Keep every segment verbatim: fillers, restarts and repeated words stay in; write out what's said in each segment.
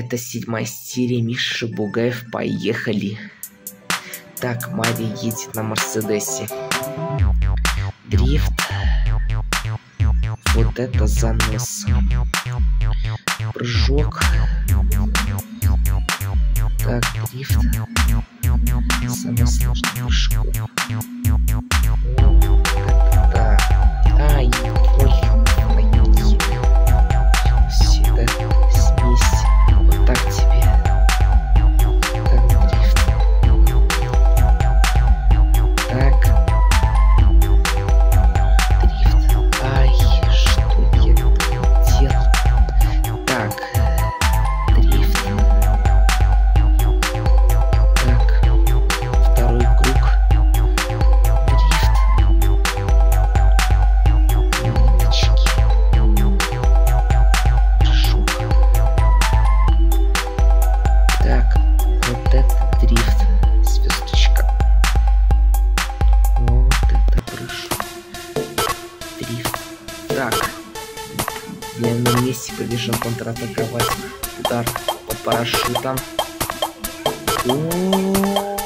Это седьмая серия, Миша Бугаев, поехали. Так, Мария едет на Мерседесе. Дрифт. Вот это занос. Прыжок. Так, дрифт. Самый сложный прыжок. Да. Ай, ой, ой. Все это смесь. Вот так тебе. Так, дрифт. Так. Дрифт. Ай, что я делал? Так. Дрифт. Так. Второй круг. Дрифт. Ниточки. Прыжок. Так. Вот это дрифт. Звездочка. Вот это прыжок. Дрифт. Так. Я на месте побежал контратаковать. Удар по парашютам. О-о-о.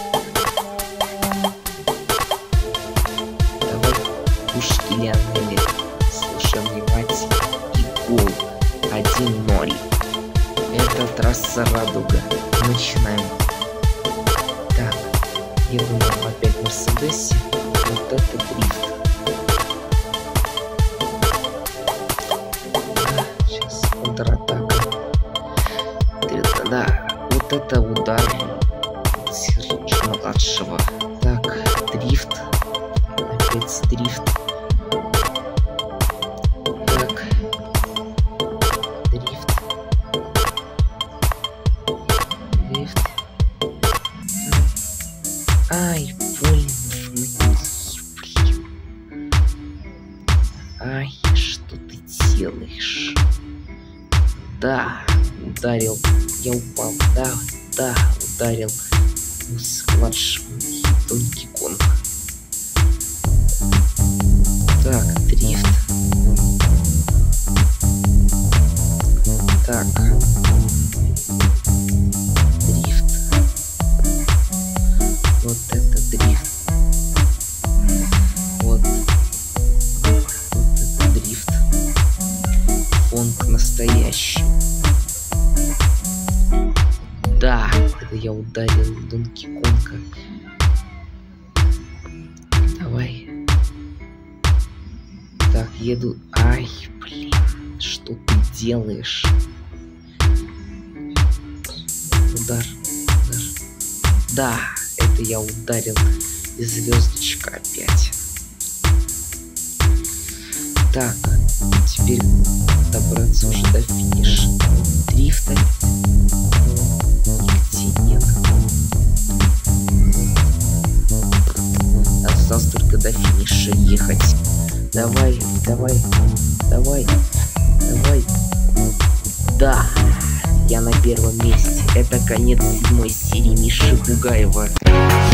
Давай пушки Лионели. Слушай внимательно. И гол. один ноль. Это трасса Радуга. Начинаем. Так. Еду на опять в Мерседесе. Вот это дрифт. Сейчас контратака. Да, вот это удар Сержа-младшего. Так, дрифт. Опять дрифт. Так. Дрифт. Дрифт. Ай, больно. Блин. Ай, что ты делаешь? Да, ударил. Я упал. Да, да, ударил. С младшим Donkey Kong. Так, дрифт. Так. Дрифт. Вот это дрифт. Вот. Вот это дрифт. Конг настоящий. Да, это я ударил Донки Конга. Давай. Так, еду. Ай, блин, что ты делаешь? Удар, удар. Да, это я ударил. И звездочка опять. Так, теперь добраться уже до финиша. Дрифта. Нигде нет. Осталось только до финиша ехать. Давай, давай, давай, давай. Да, я на первом месте. Это конец седьмой серии Миши Бугаева.